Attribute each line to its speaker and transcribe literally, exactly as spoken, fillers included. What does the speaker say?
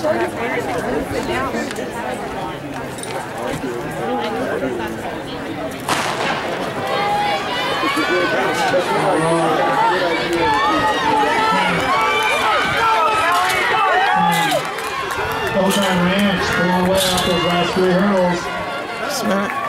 Speaker 1: Old Time Ranch pulling away off those last three hurdles.
Speaker 2: Smart.